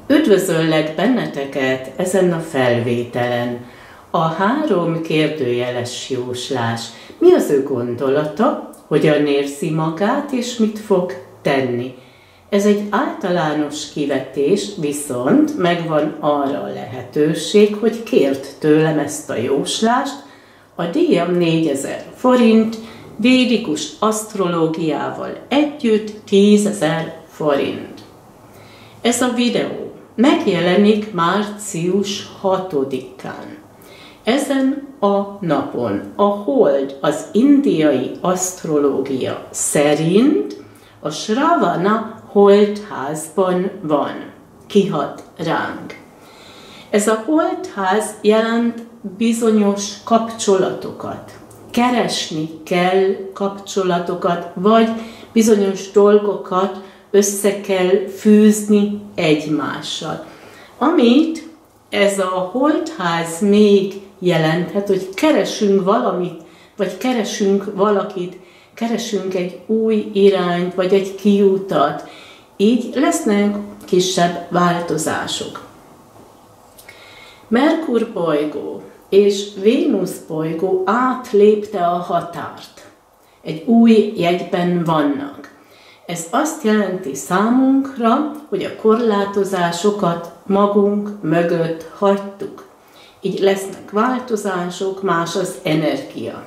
Üdvözöllek benneteket ezen a felvételen. A 3 kérdőjeles jóslás. Mi az ő gondolata, hogyan érzi magát és mit fog tenni? Ez egy általános kivetés, viszont megvan arra a lehetőség, hogy kért tőlem ezt a jóslást. A díjam 4000 forint, védikus asztrológiával együtt 10 000 forint. Ez a videó megjelenik március 6-án. Ezen a napon a hold az indiai asztrológia szerint a Sravana holdházban van. Kihat ránk. Ez a holdház jelent bizonyos kapcsolatokat. Keresni kell kapcsolatokat, vagy bizonyos dolgokat össze kell fűzni egymással. Amit ez a holdház még jelenthet, hogy keresünk valamit, vagy keresünk valakit, keresünk egy új irányt, vagy egy kiutat. Így lesznek kisebb változások. Merkur bolygó és Vénusz bolygó átlépte a határt. Egy új jegyben vannak. Ez azt jelenti számunkra, hogy a korlátozásokat magunk mögött hagytuk. Így lesznek változások, más az energia.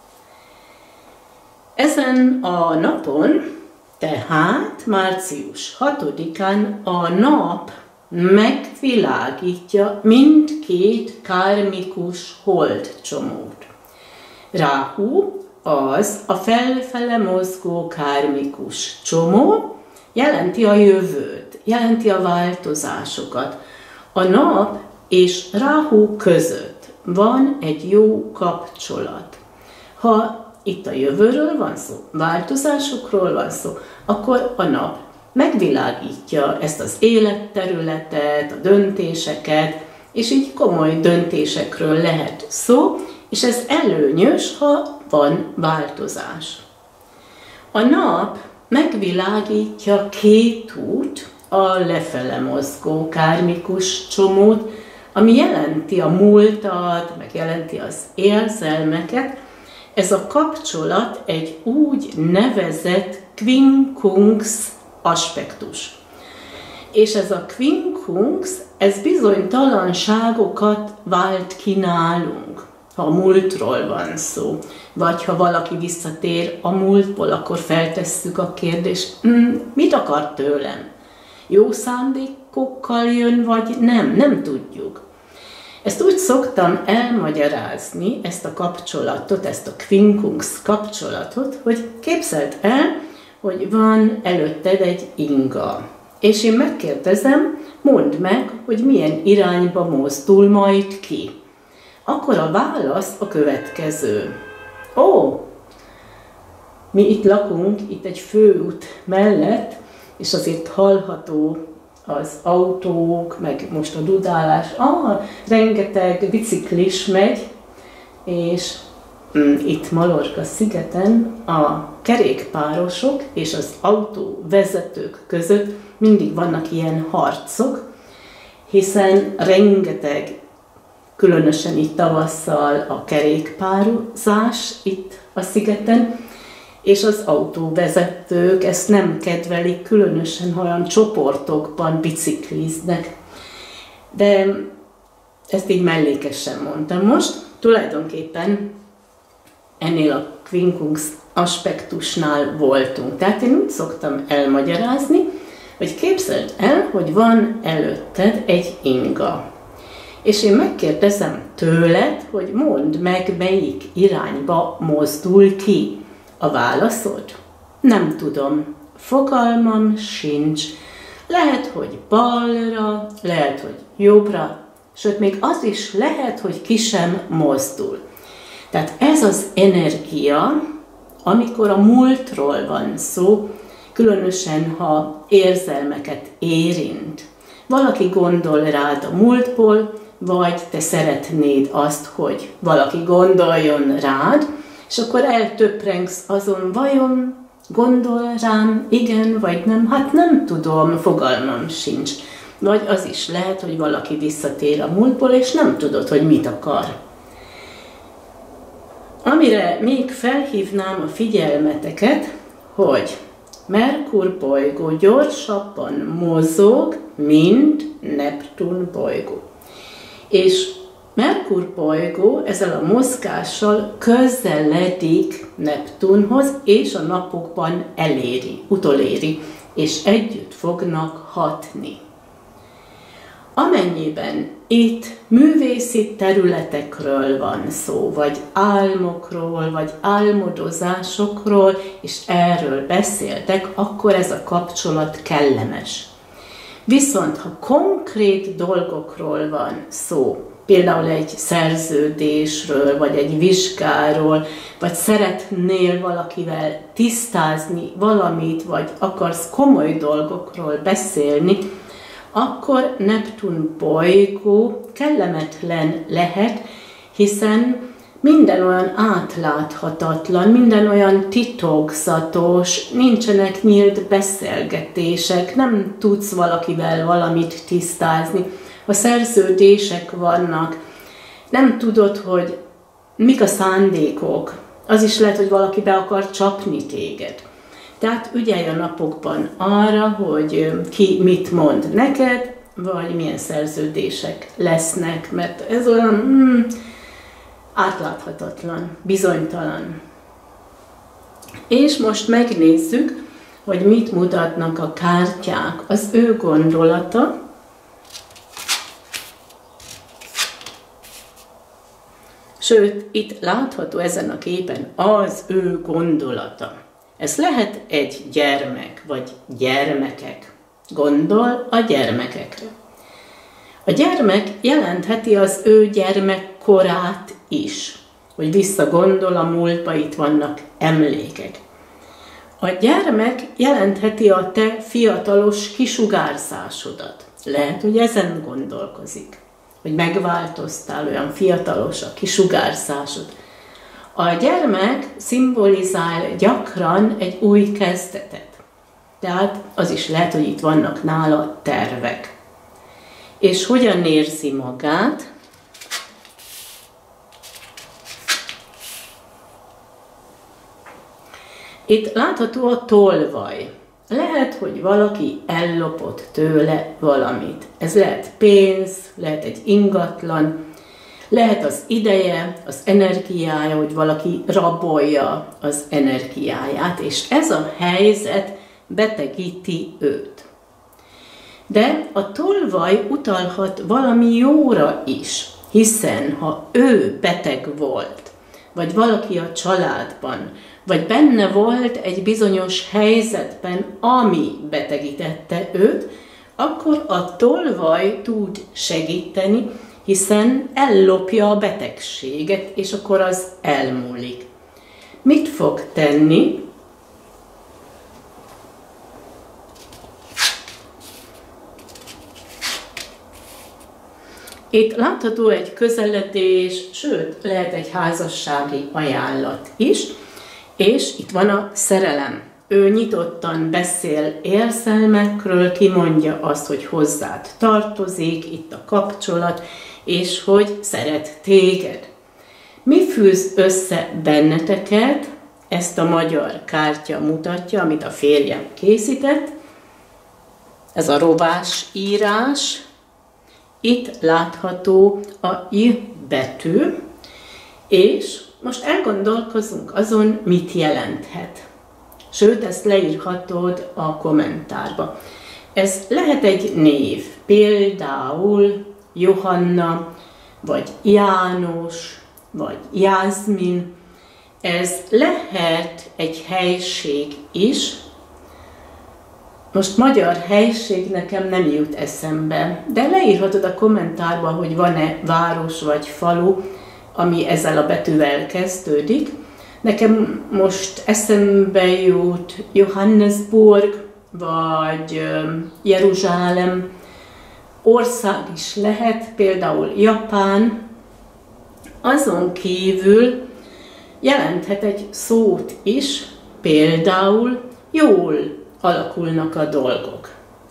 Ezen a napon, tehát március 6-án a nap megvilágítja mindkét kármikus holdcsomót. Ráhu az a felfele mozgó kármikus csomó, jelenti a jövőt, jelenti a változásokat. A nap és Ráhu között van egy jó kapcsolat. Ha itt a jövőről van szó, változásokról van szó, akkor a nap megvilágítja ezt az életterületet, a döntéseket, és így komoly döntésekről lehet szó, és ez előnyös, ha van változás. A nap megvilágítja Kétút, a lefele mozgó kármikus csomót, ami jelenti a múltat, meg jelenti az érzelmeket. Ez a kapcsolat egy úgy nevezett quincunx aspektus. És ez a quincunx, ez bizonytalanságokat vált ki nálunk, ha a múltról van szó. Vagy ha valaki visszatér a múltból, akkor feltesszük a kérdést, mit akar tőlem? Jó szándékokkal jön, vagy nem? Nem tudjuk. Ezt úgy szoktam elmagyarázni, ezt a kapcsolatot, ezt a quincunx kapcsolatot, hogy képzeld el, hogy van előtted egy inga. És én megkérdezem, mondd meg, hogy milyen irányba mozdul majd ki. Akkor a válasz a következő. Mi itt lakunk, itt egy főút mellett, és azért hallható az autók, meg most a dudálás. Rengeteg biciklis megy, és itt Mallorca szigeten a kerékpárosok és az autóvezetők között mindig vannak ilyen harcok, hiszen rengeteg, különösen itt tavasszal a kerékpározás itt a szigeten, és az autóvezetők ezt nem kedvelik, különösen olyan csoportokban bicikliznek. De ezt így mellékesen mondtam most. Tulajdonképpen ennél a quincunx aspektusnál voltunk. Tehát én úgy szoktam elmagyarázni, hogy képzeld el, hogy van előtted egy inga. És én megkérdezem tőled, hogy mondd meg, melyik irányba mozdul ki. A válaszod? Nem tudom. Fogalmam sincs. Lehet, hogy balra, lehet, hogy jobbra, sőt, még az is lehet, hogy ki sem mozdul. Tehát ez az energia, amikor a múltról van szó, különösen, ha érzelmeket érint. Valaki gondol rád a múltból, vagy te szeretnéd azt, hogy valaki gondoljon rád, és akkor eltöprengsz azon, vajon gondol rám, igen vagy nem? Hát nem tudom, fogalmam sincs. vagy az is lehet, hogy valaki visszatér a múltból, és nem tudod, hogy mit akar. Amire még felhívnám a figyelmeteket, hogy Merkur bolygó gyorsabban mozog, mint Neptun bolygó. És Merkur bolygó ezzel a mozgással közeledik Neptunhoz, és a napokban utoléri, és együtt fognak hatni. Amennyiben itt művészi területekről van szó, vagy álmokról, vagy álmodozásokról, és erről beszéltek, akkor ez a kapcsolat kellemes. Viszont ha konkrét dolgokról van szó, például egy szerződésről, vagy egy vizsgáról, vagy szeretnél valakivel tisztázni valamit, vagy akarsz komoly dolgokról beszélni, akkor Neptun bolygó kellemetlen lehet, hiszen minden olyan átláthatatlan, minden olyan titokzatos, nincsenek nyílt beszélgetések, nem tudsz valakivel valamit tisztázni, a szerződések vannak, nem tudod, hogy mik a szándékok, az is lehet, hogy valaki be akar csapni téged. Tehát ügyelj a napokban arra, hogy ki mit mond neked, vagy milyen szerződések lesznek, mert ez olyan átláthatatlan, bizonytalan. És most megnézzük, hogy mit mutatnak a kártyák, az ő gondolata. Sőt, itt látható ezen a képen az ő gondolata. Ez lehet egy gyermek, vagy gyermekek. Gondol a gyermekekre. A gyermek jelentheti az ő gyermekkorát is, hogy visszagondol a múltba, itt vannak emlékek. A gyermek jelentheti a te fiatalos kisugárzásodat. Lehet, hogy ezen gondolkozik, hogy megváltoztál, olyan fiatalos a kisugárzásod. A gyermek szimbolizál gyakran egy új kezdetet. Tehát az is lehet, hogy itt vannak nála tervek. És hogyan érzi magát? Itt látható a tolvaj. Lehet, hogy valaki ellopott tőle valamit. Ez lehet pénz, lehet egy ingatlan, lehet az ideje, az energiája, hogy valaki rabolja az energiáját, és ez a helyzet betegíti őt. De a tolvaj utalhat valami jóra is, hiszen ha ő beteg volt, vagy valaki a családban, vagy benne volt egy bizonyos helyzetben, ami betegítette őt, akkor a tolvaj tud segíteni, hiszen ellopja a betegséget, és akkor az elmúlik. Mit fog tenni? Itt látható egy közeledés, sőt, lehet egy házassági ajánlat is, és itt van a szerelem. Ő nyitottan beszél érzelmekről, kimondja azt, hogy hozzád tartozik, itt a kapcsolat, és hogy szeret téged. Mi fűz össze benneteket? Ezt a magyar kártya mutatja, amit a férjem készített. Ez a rovás írás. Itt látható a I betű, és most elgondolkozunk azon, mit jelenthet. Sőt, ezt leírhatod a kommentárba. Ez lehet egy név, például Johanna, vagy János, vagy Jászmin. Ez lehet egy helység is. Most magyar helység nekem nem jut eszembe, de leírhatod a kommentárba, hogy van-e város vagy falu, ami ezzel a betűvel kezdődik. Nekem most eszembe jut Johannesburg, vagy Jeruzsálem. Ország is lehet, például Japán. Azon kívül jelenthet egy szót is, például jól alakulnak a dolgok.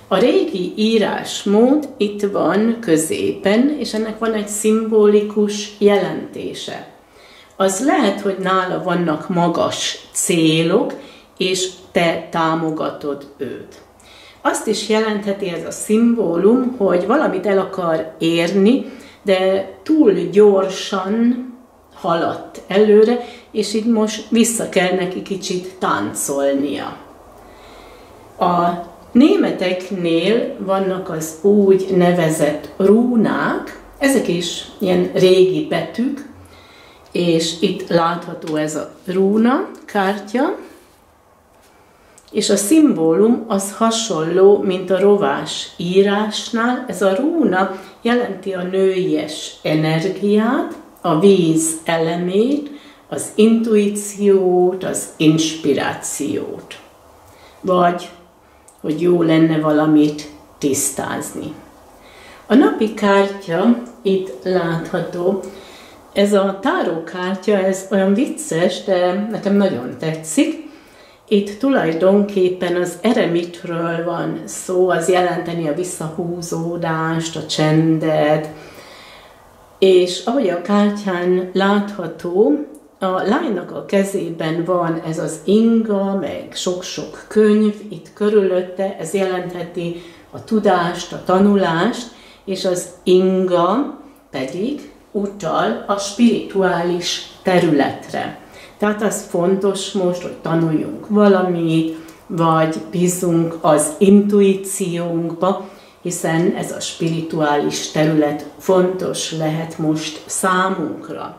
A régi írásmód itt van középen, és ennek van egy szimbolikus jelentése. Az lehet, hogy nála vannak magas célok, és te támogatod őt. Azt is jelentheti ez a szimbólum, hogy valamit el akar érni, de túl gyorsan haladt előre, és így most vissza kell neki kicsit táncolnia. A németeknél vannak az úgy nevezett rúnák, ezek is ilyen régi betűk, és itt látható ez a rúna kártya, és a szimbólum az hasonló, mint a rovás írásnál. Ez a rúna jelenti a nőies energiát, a víz elemét, az intuíciót, az inspirációt. Vagy, hogy jó lenne valamit tisztázni. A napi kártya itt látható. Ez a tárókártya, ez olyan vicces, de nekem nagyon tetszik. Itt tulajdonképpen az eremitről van szó, az jelenteni a visszahúzódást, a csendet, és ahogy a kártyán látható, a lánynak a kezében van ez az inga, meg sok-sok könyv itt körülötte, ez jelentheti a tudást, a tanulást, és az inga pedig utal a spirituális területre. Tehát az fontos most, hogy tanuljunk valamit, vagy bízunk az intuíciónkba, hiszen ez a spirituális terület fontos lehet most számunkra.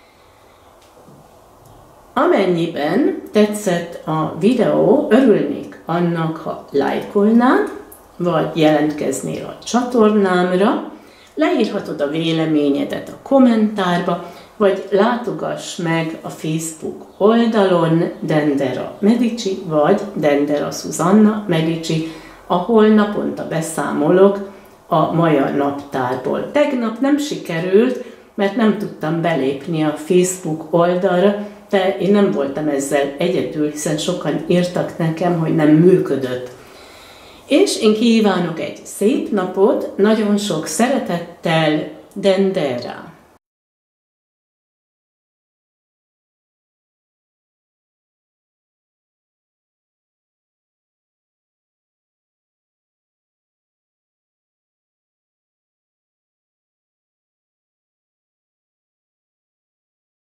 Amennyiben tetszett a videó, örülnék annak, ha lájkolnád, vagy jelentkeznél a csatornámra, leírhatod a véleményedet a kommentárba, vagy látogass meg a Facebook oldalon Dendera Medici, vagy Dendera Susanna Medici, ahol naponta beszámolok a Maja naptárból. Tegnap nem sikerült, mert nem tudtam belépni a Facebook oldalra, de én nem voltam ezzel egyedül, hiszen sokan írtak nekem, hogy nem működött. És én kívánok egy szép napot, nagyon sok szeretettel, Dendera!